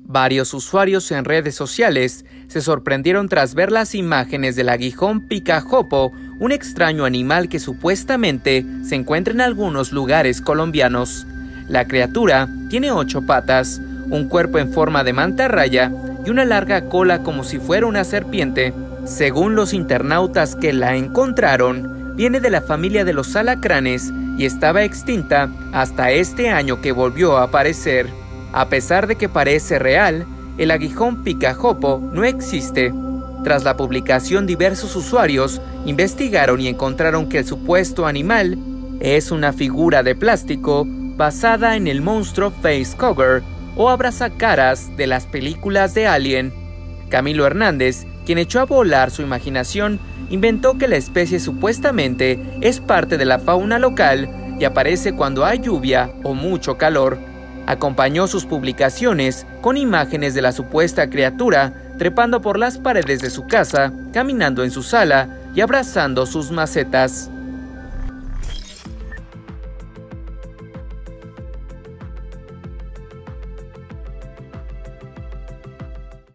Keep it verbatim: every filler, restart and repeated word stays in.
Varios usuarios en redes sociales se sorprendieron tras ver las imágenes del aguijón picajopo, un extraño animal que supuestamente se encuentra en algunos lugares colombianos. La criatura tiene ocho patas, un cuerpo en forma de mantarraya y una larga cola como si fuera una serpiente. Según los internautas que la encontraron, viene de la familia de los alacranes y estaba extinta hasta este año que volvió a aparecer. A pesar de que parece real, el aguijón picajopo no existe. Tras la publicación, diversos usuarios investigaron y encontraron que el supuesto animal es una figura de plástico basada en el monstruo Facecover o abrazacaras de las películas de Alien. Camilo Hernández, quien echó a volar su imaginación, inventó que la especie supuestamente es parte de la fauna local y aparece cuando hay lluvia o mucho calor. Acompañó sus publicaciones con imágenes de la supuesta criatura trepando por las paredes de su casa, caminando en su sala y abrazando sus macetas.